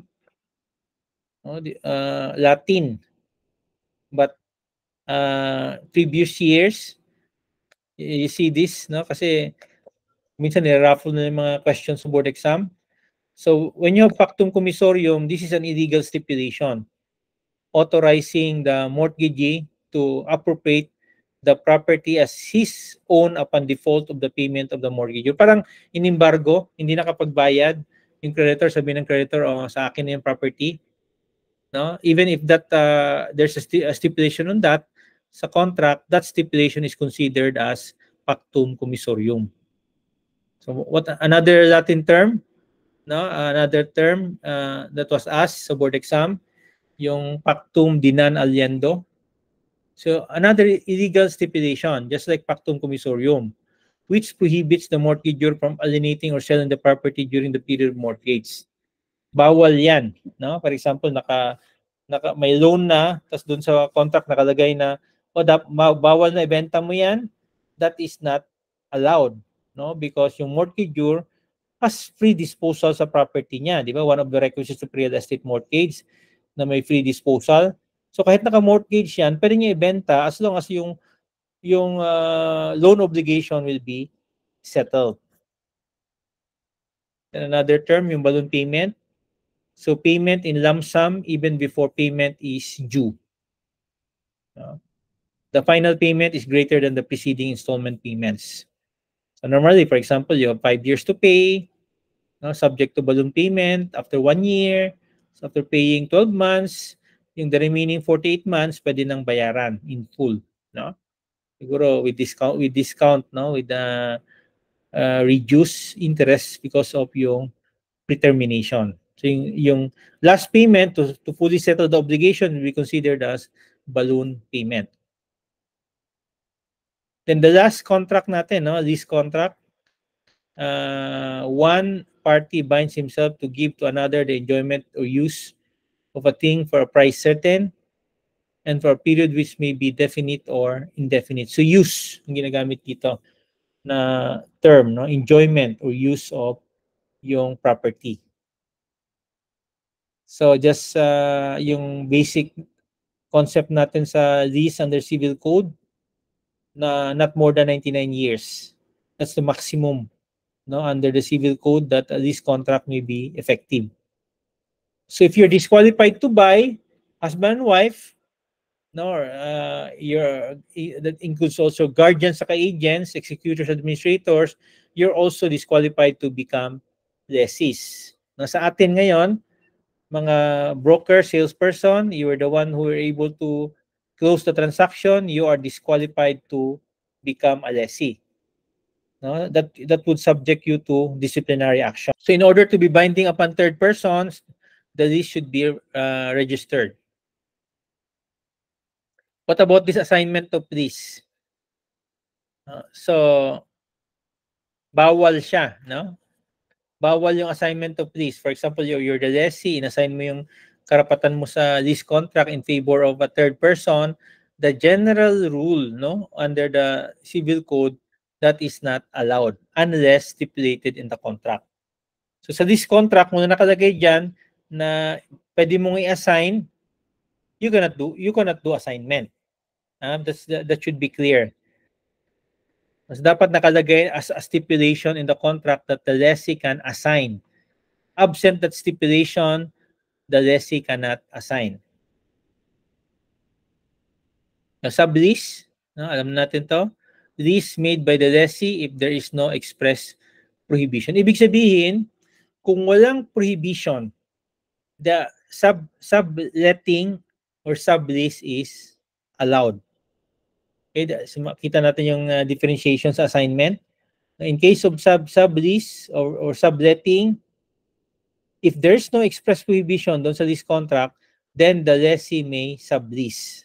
Latin, but previous years, you see this, kasi Minsan nire-raffle na yung mga questions sa board exam. So when you have factum commissorium, this is an illegal stipulation authorizing the mortgagee to appropriate the property as his own upon default of the payment of the mortgage. Parang in-embargo, hindi nakapagbayad yung creditor, sabi ng creditor, oh, sa akin na yung property. No? Even if that there's a stipulation on that sa contract, that stipulation is considered as pactum commissorium. So what another Latin term, no? Another term that was asked sa board exam, yung pactum dinan aliendo. So another illegal stipulation, just like pactum commissorium, which prohibits the mortgagor from alienating or selling the property during the period of mortgage. Bawal yan, no? For example, may loan na, tapos dun sa contract nakalagay na bawal na ibenta mo yan, that is not allowed, no? Because yung mortgagor has free disposal sa property niya, di ba? One of the requisites of real estate mortgage na may free disposal. So kahit naka-mortgage yan, pwede niya ibenta as long as yung loan obligation will be settled. And another term, yung balloon payment. So payment in lump sum even before payment is due. The final payment is greater than the preceding installment payments. So normally, for example, you have 5 years to pay, subject to balloon payment. After 1 year, so after paying 12 months, yung the remaining 48 months, pwede nang bayaran in full. No? Siguro with discount, no? With the reduced interest because of yung pre-termination. So yung last payment to fully settle the obligation will be considered as balloon payment. Then the last contract natin, no, lease contract, one party binds himself to give to another the enjoyment or use of a thing for a price certain and for a period which may be definite or indefinite. So use ang ginagamit dito na term, no, enjoyment or use of yung property. So just yung basic concept natin sa lease under civil code na not more than 99 years. That's the maximum, no, under the civil code that a lease contract may be effective. So if you're disqualified to buy, husband and wife, no, that includes also guardians saka agents, executors, administrators, you're also disqualified to become lessees. No, sa atin ngayon, mga broker, salesperson, you are the one who are able to close the transaction, you are disqualified to become a lessee. No, that would subject you to disciplinary action. So in order to be binding upon third persons, the lease should be registered. What about this assignment of lease? So bawal siya, no? Bawal yung assignment of lease. For example, you're the lessee, inassign mo yung karapatan mo sa lease contract in favor of a third person. The general rule, no, under the civil code, that is not allowed unless stipulated in the contract. So sa lease contract, muna nakalagay dyan na pwede mong i-assign, you cannot do assignment. That should be clear. Mas dapat nakalagay as a stipulation in the contract that the lessee can assign. Absent that stipulation, the lessee cannot assign. The sublease, alam natin to, lease made by the lessee if there is no express prohibition. Ibig sabihin, kung walang prohibition, the subletting or sublease is allowed. Okay, kita natin yung differentiation sa assignment. In case of sublease or subletting, if there's no express prohibition doon sa lease contract, then the lessee may sublease.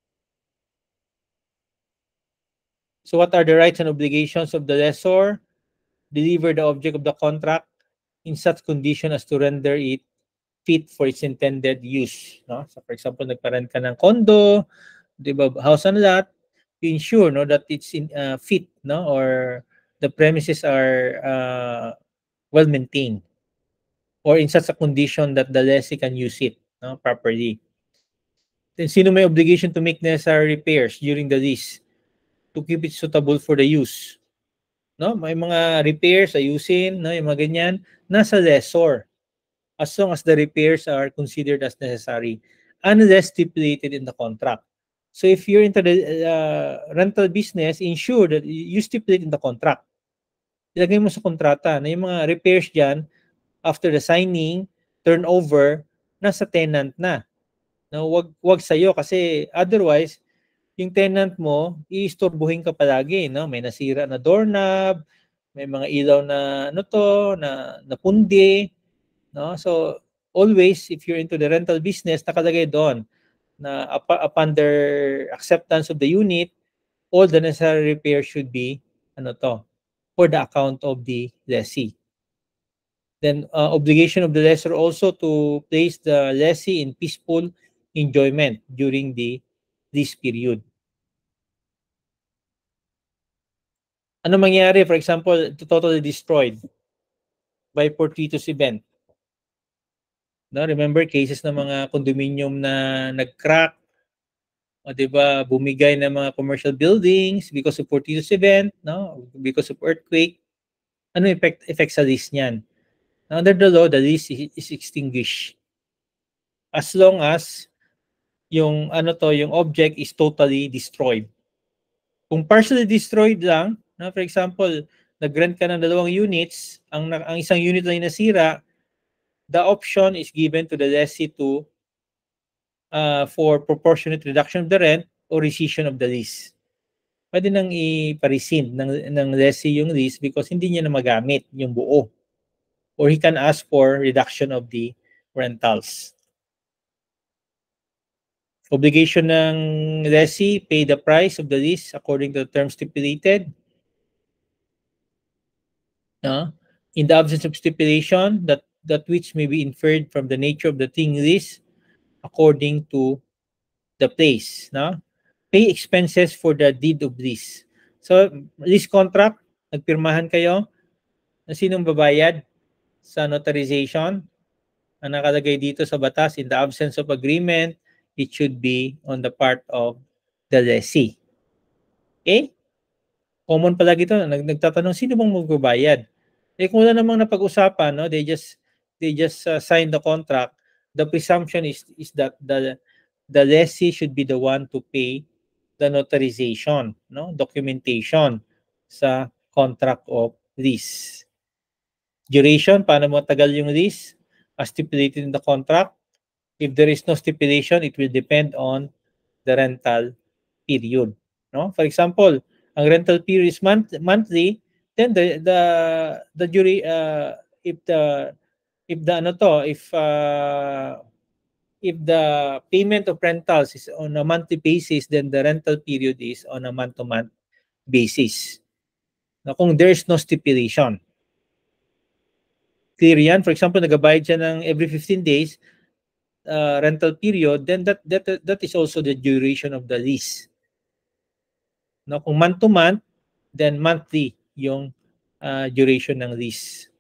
So what are the rights and obligations of the lessor? Deliver the object of the contract in such condition as to render it fit for its intended use. No? So for example, nagparent ka ng condo, di ba, house and lot, to ensure, no, that it's fit, no, or the premises are well maintained or in such a condition that the lessee can use it, no, properly. Then sino may obligation to make necessary repairs during the lease to keep it suitable for the use? no? May mga repairs, ayusin, no? Yung mga ganyan, nasa lessor. As long as the repairs are considered as necessary, unless stipulated in the contract. So if you're into the rental business, ensure that you stipulate in the contract. Ilagay mo sa kontrata na yung mga repairs dyan, after the signing, turnover, nasa tenant na. Na wag sa'yo kasi otherwise, yung tenant mo, iistorbohin ka palagi, no? May nasira na doorknob, may mga ilaw na ano to, na napundi, no? So always if you're into the rental business, nakalagay doon na upon their acceptance of the unit, all the necessary repairs should be ano to, for the account of the lessee. Then obligation of the lessor also to place the lessee in peaceful enjoyment during this period. Ano mangyari, for example, totally destroyed by fortuitous event? No, remember cases ng mga condominium na nag-crack, o 'di ba, bumigay ng mga commercial buildings because of fortuitous event, no? Because of earthquake. Ano effect sa lease niyan? Under the law, the lease is extinguished as long as yung ano to, yung object is totally destroyed. Kung partially destroyed lang, no, for example, nag-rent ka ng 2 units, ang isang unit lang nasira, the option is given to the lessee to for proportionate reduction of the rent or rescission of the lease. Pwede nang i-rescind ng lessee yung lease because hindi niya na magamit yung buo. Or he can ask for reduction of the rentals. Obligation ng lessee, pay the price of the lease according to the terms stipulated. In the absence of stipulation, that which may be inferred from the nature of the thing leased according to the place. Pay expenses for the deed of lease. So, lease contract, nagpirmahan kayo, na sinong babayad sa notarization? Ang nakalagay dito sa batas, in the absence of agreement, it should be on the part of the lessee. Okay? Common palagi ito, nagtatanong, sino bang magbabayad? Kung wala namang napag-usapan, no, they just sign the contract, the presumption is that the lessee should be the one to pay the notarization, no, documentation sa contract of lease. Duration, paano mo tagal yung lease? As stipulated in the contract. If there is no stipulation, it will depend on the rental period. No? For example, ang rental period is monthly, then the jury if the payment of rentals is on a monthly basis, then the rental period is on a month-to-month basis. Na kung there is no stipulation. Clear yan? For example, nagabayad siya ng every 15 days rental period, then that is also the duration of the lease. No, kung month-to-month, then monthly yung duration ng lease.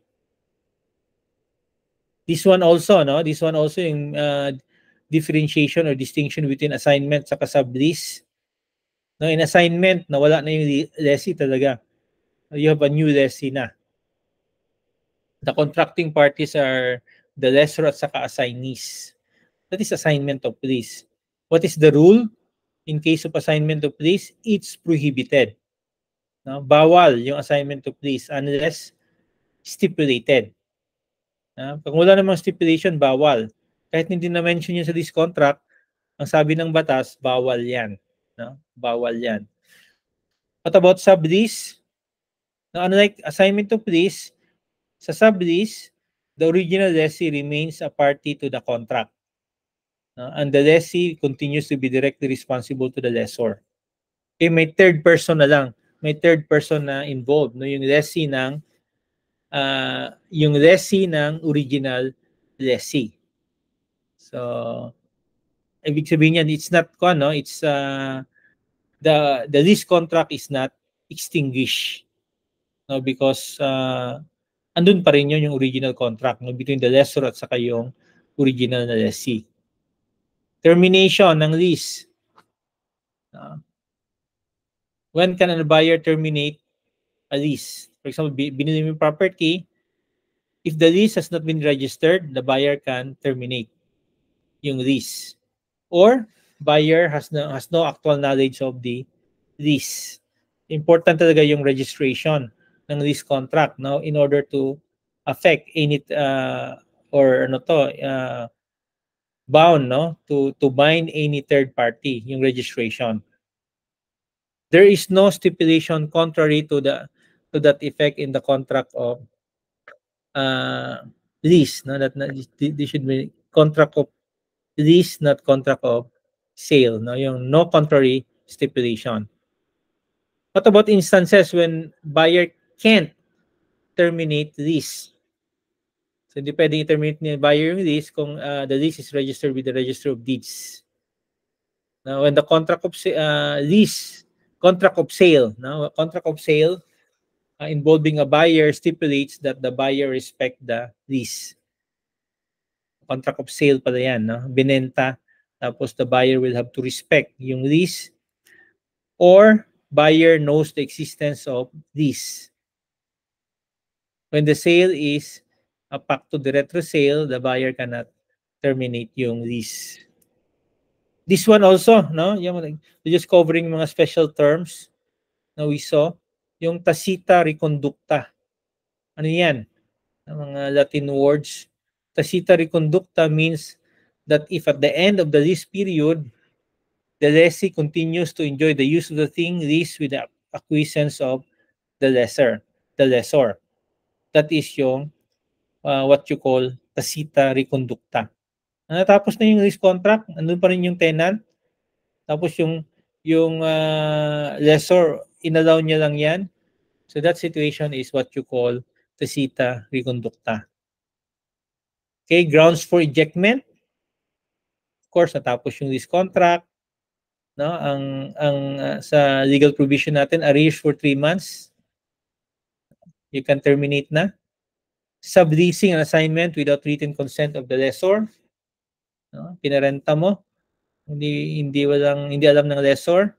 This one also yung differentiation or distinction between assignment sa sublease. No, in assignment, nawala na yung lessee talaga. You have a new lessee na. The contracting parties are the lessor at saka assignees. That is assignment of lease. What is the rule? In case of assignment of lease, it's prohibited. No? Bawal yung assignment of lease unless stipulated. Pag wala namang stipulation, bawal. Kahit hindi na-mention yun sa lease contract, ang sabi ng batas, bawal yan. No? Bawal yan. What about sublease? Now, unlike assignment of lease, sa sublease, the original lessee remains a party to the contract. And the lessee continues to be directly responsible to the lessor. Okay, may third person na lang. May third person na involved, no, yung lessee ng original lessee. So ibig sabihin niyan, it's not it's the lease contract is not extinguished, no, because andun pa rin yung original contract, no, between the lessor at saka yung original na lessee. Termination ng lease. When can a buyer terminate a lease? For example, binili mo yung property, if the lease has not been registered, the buyer can terminate yung lease. Or buyer has no actual knowledge of the lease. Important talaga yung registration ng lease contract, no, in order to affect any or ano to bound, no, to bind any third party yung registration. There is no stipulation contrary to that effect in the contract of lease, no, that this should be contract of lease, not contract of sale, no, yung no contrary stipulation. What about instances when buyer can't terminate lease? So hindi pwedeng i-terminate ni buyer yung lease kung the lease is registered with the Register of Deeds. Now, when the contract of lease, contract of sale, no, contract of sale involving a buyer stipulates that the buyer respect the lease. Contract of sale pala yan, no? Binenta, tapos the buyer will have to respect yung lease, or buyer knows the existence of lease. When the sale is a pacto de retro sale, the buyer cannot terminate yung lease. This one also, no? Yung just covering mga special terms na we saw, yung tacita reconducta. Ano yan? Mga Latin words. Tacita reconducta means that if at the end of the lease period, the lessee continues to enjoy the use of the thing leased with the acquiescence of the lessor. That is yung what you call tacita reconducta. Natapos na yung lease contract, andun pa rin yung tenant. Tapos yung lessor, inallow niya lang yan. So that situation is what you call tacita reconducta. Okay, grounds for ejectment. Of course, natapos yung lease contract, no? Ang sa legal provision natin, arrears for 3 months. You can terminate na. Subleasing an assignment without written consent of the lessor. No? Pinarenta mo, hindi alam ng lessor.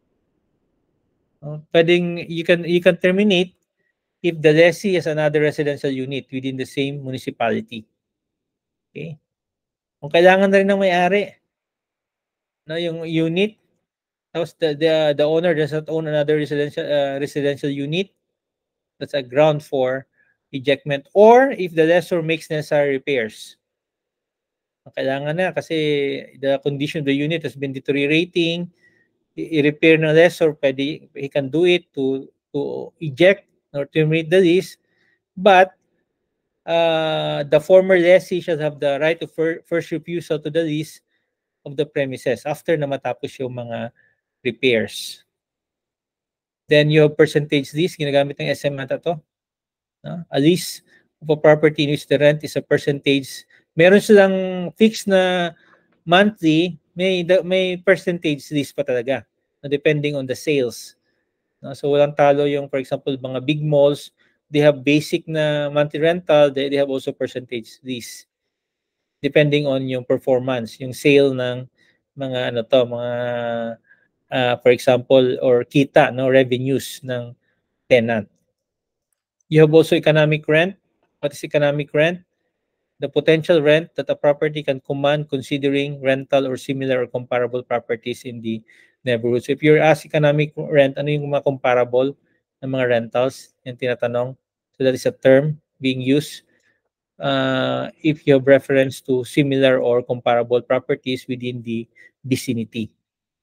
No? Pwedeng you can terminate if the lessee has another residential unit within the same municipality. Okay? Kung kailangan na rin ng may-ari, no, yung unit, tapos the owner does not own another residential unit, that's a ground for ejectment. Or if the lessor makes necessary repairs. Kailangan na kasi the condition of the unit has been deteriorating, i-repair ng lessor, he can do it to eject or terminate the lease, but the former lessee shall have the right of first refusal to the lease of the premises after na matapos yung mga repairs. Then you have percentage lease, ginagamit ng SM ata to. No? A lease of a property in which the rent is a percentage. Meron silang fixed na monthly, may percentage lease pa talaga, no? Depending on the sales. No? So walang talo yung, for example, mga big malls, they have basic na monthly rental, they have also percentage lease. Depending on yung performance, yung sale ng mga for example, or kita, no, revenues ng tenant. You have also economic rent. What is economic rent? The potential rent that a property can command considering rental or similar or comparable properties in the neighborhood. So if you're asked economic rent, ano yung mga comparable na mga rentals? Yung tinatanong. So that is a term being used if you have reference to similar or comparable properties within the vicinity.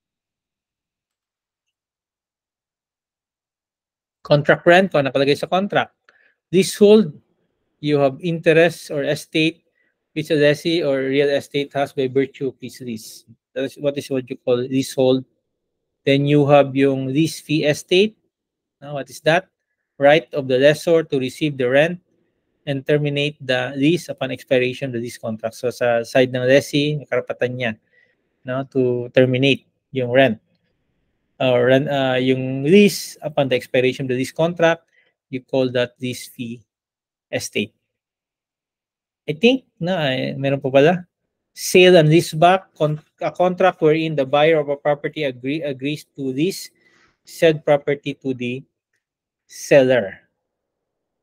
Contract rent, kung nakalagay sa contract. Leasehold, you have interest or estate which a lessee or real estate has by virtue of his lease. That is what you call leasehold. Then you have yung lease fee estate. Now, what is that? Right of the lessor to receive the rent and terminate the lease upon expiration of the lease contract. So sa side ng lessee, karapatan niya, no, to terminate yung rent or yung lease upon the expiration of the lease contract. You call that lease fee estate. I think meron pa pala. Sale and leaseback, a contract wherein the buyer of a property agrees to lease said property to the seller.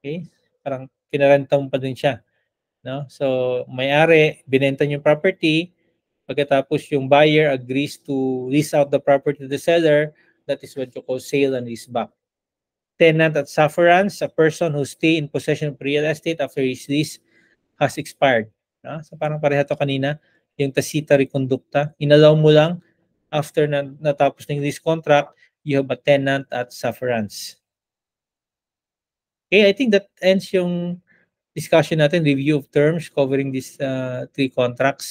Okay? Parang kinarenta mo pa din siya. No? So, may-ari, binenta niyo yung property, pagkatapos yung buyer agrees to lease out the property to the seller, that is what you call sale and lease back. Tenant at sufferance, a person who stay in possession of real estate after his lease has expired. No? So, parang pareha to kanina, yung tacita reconducta. Inalaw mo lang after na natapos ng lease contract, you have a tenant at sufferance. Okay, I think that ends yung discussion natin, review of terms covering these 3 contracts.